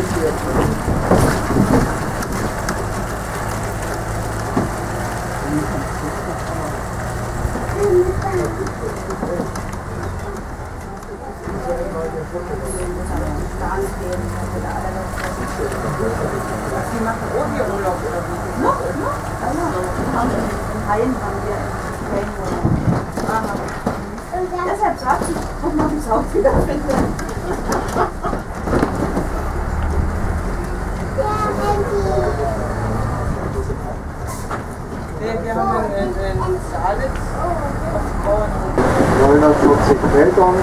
Die machen Urlaub oder wie? Noch? In Hain haben wir Ferienwohnung. Deshalb sagt ich, guck mal, wie es auch wieder finde. Wir haben in Salitz auf dem Bauernhof 940 Metern.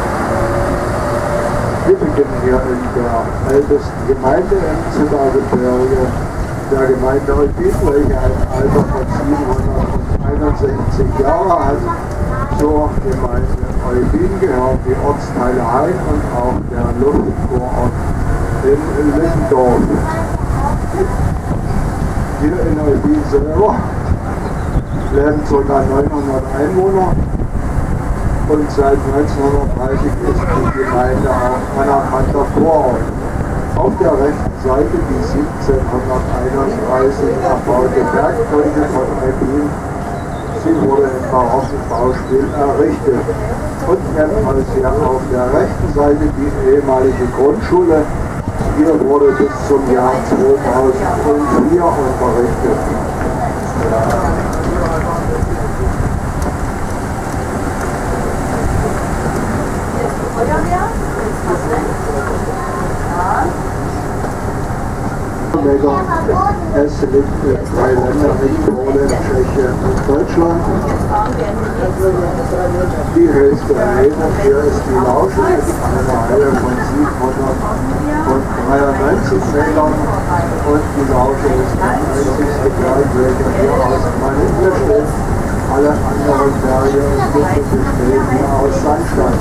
Wir beginnen hier in der ältesten Gemeinde im Zittergebirge, der Gemeinde Eubin, welche ein Alter von 761 Jahren hat. Zur Gemeinde Eubin gehören die Ortsteile Hain und auch der Luftkurort in Lindorf. Hier in Eubin selber leben ca. 900 Einwohner. Und seit 1930 ist die Gemeinde auch anerkannter Vorort. Auf der rechten Seite die 1731 erbaute Bergbrücke von Eubin. Sie wurde im barocken Baustil errichtet. Und ebenfalls hier auf der rechten Seite die ehemalige Grundschule. Hier wurde bis zum Jahr 2004 unterrichtet. Es liegt in 3 Ländern, in Polen, Tschechien und Deutschland. Die höchste Rede hier ist die Lausche mit einer Höhe von 793 Metern und die Lausche ist der einzigste Berg, welcher hier aus Manila steht. Alle anderen Berge und Gipfel bestehen hier aus Sandstein.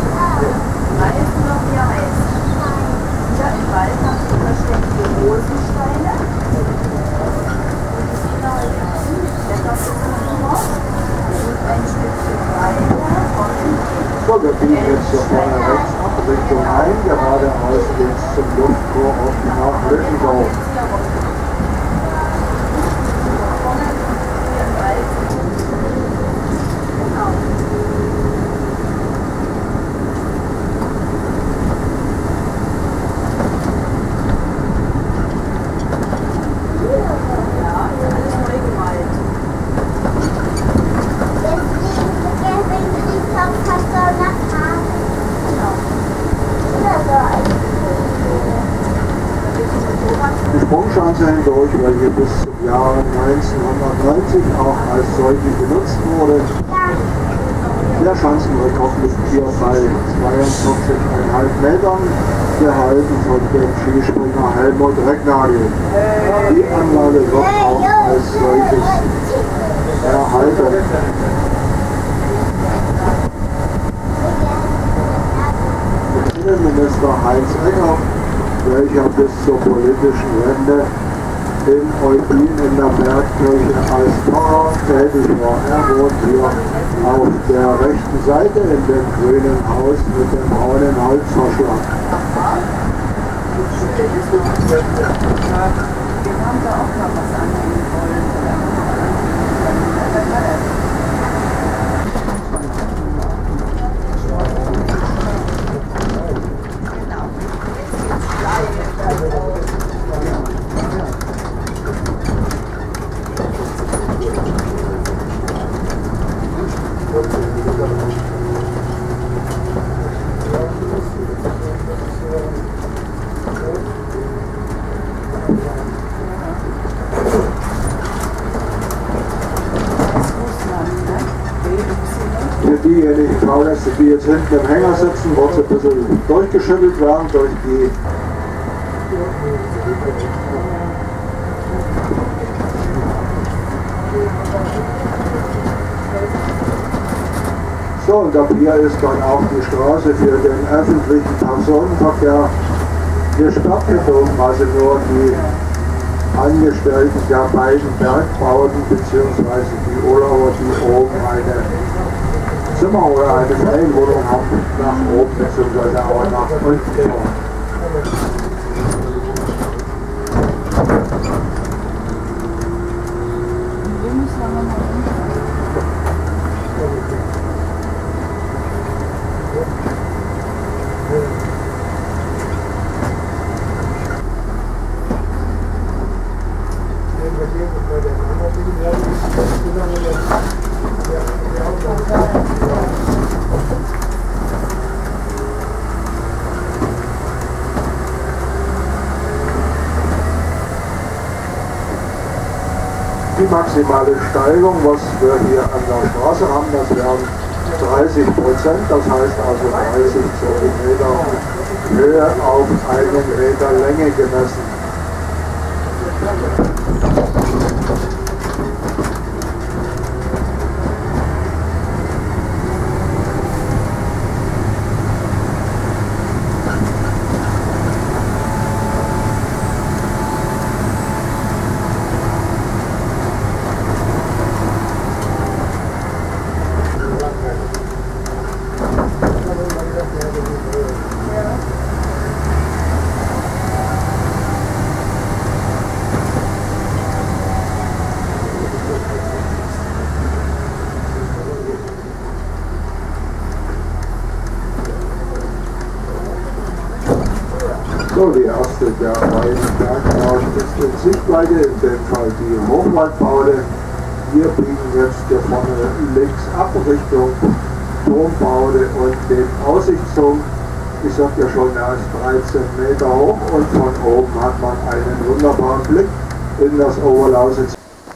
So, wir biegen jetzt hier vorne rechts ab Richtung Hain, geradeaus geht's zum Luftkurort nach Lüttendorf. Die Sprungschanze hindurch, welche bis zum Jahre 1990 auch als solche genutzt wurde. Der Schanzenrekord liegt hier bei 42,5 Metern, gehalten von dem Skispringer Helmut Recknagel. Die Anlage wird auch als solches erhalten. Innenminister Heinz Ecker, welcher bis zur politischen Wende in Eubin in der Bergkirche als Pfarrer tätig war. Er wohnt hier auf der rechten Seite in dem grünen Haus mit dem braunen Holzverschlag. Wir haben da auch noch was annehmen wollen. Für diejenigen Fahrgäste, die jetzt hinten im Hänger sitzen, wird es ein bisschen durchgeschüttelt werden durch die So, und ab hier ist dann auch die Straße für den öffentlichen Personenverkehr gesperrt gezogen, also nur die Angestellten der beiden Bergbauten bzw. die Urlauber, die oben eine Zimmer oder eine Ferienwohnung haben, nach oben bzw. auch nach unten kommen. Die maximale Steigung, was wir hier an der Straße haben, das wären 30%, das heißt also 30 cm Höhe auf 1 Meter Länge gemessen. So, die erste der beiden Bergbauten ist in Sichtweite, in dem Fall die Hochwaldbaude. Wir biegen jetzt hier vorne links ab Richtung Turmbaude und den Aussichtsturm. Ich sagte ja schon, er ist 13 Meter hoch und von oben hat man einen wunderbaren Blick in das Oberlausitz.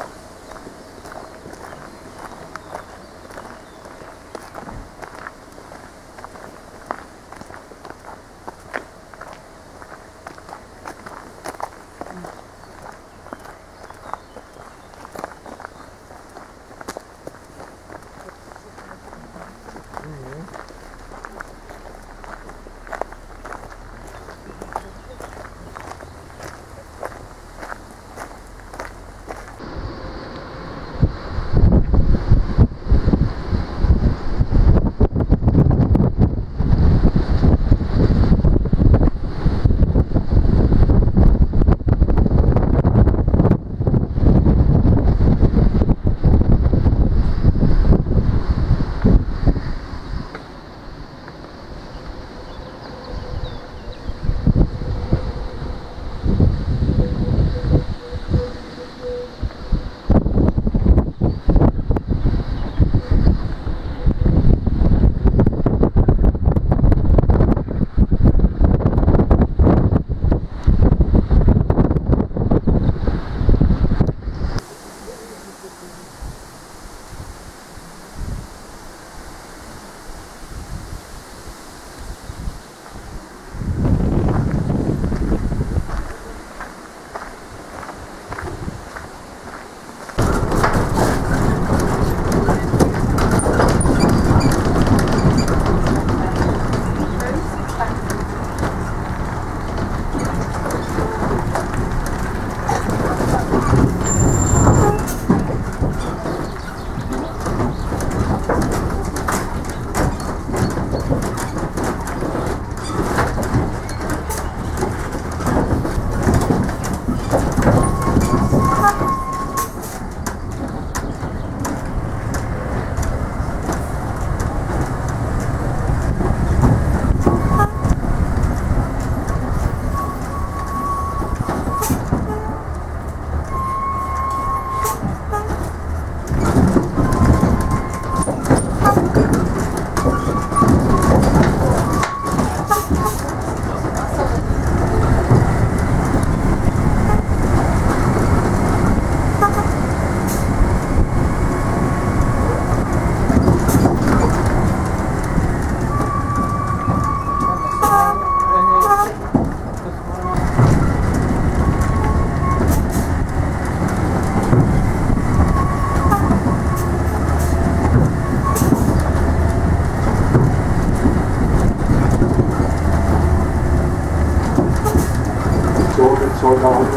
ca.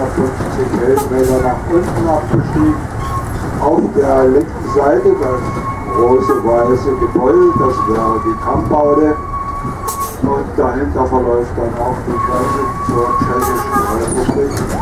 150 Höhenmeter nach unten abgestiegen. Auf der linken Seite das große weiße Gebäude, das wäre die Kammbaude. Und dahinter verläuft dann auch die Grenze zur Tschechischen Republik.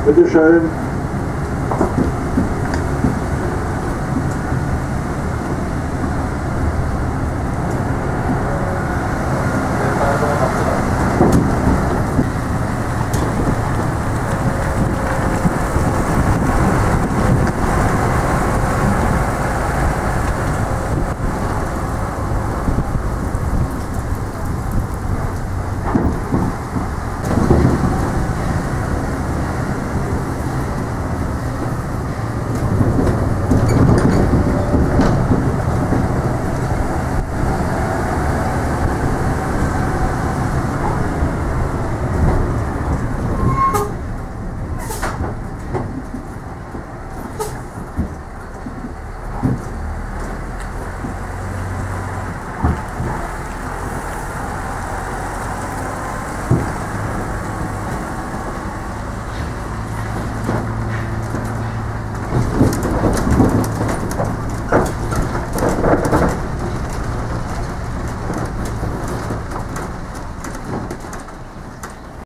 Bitteschön.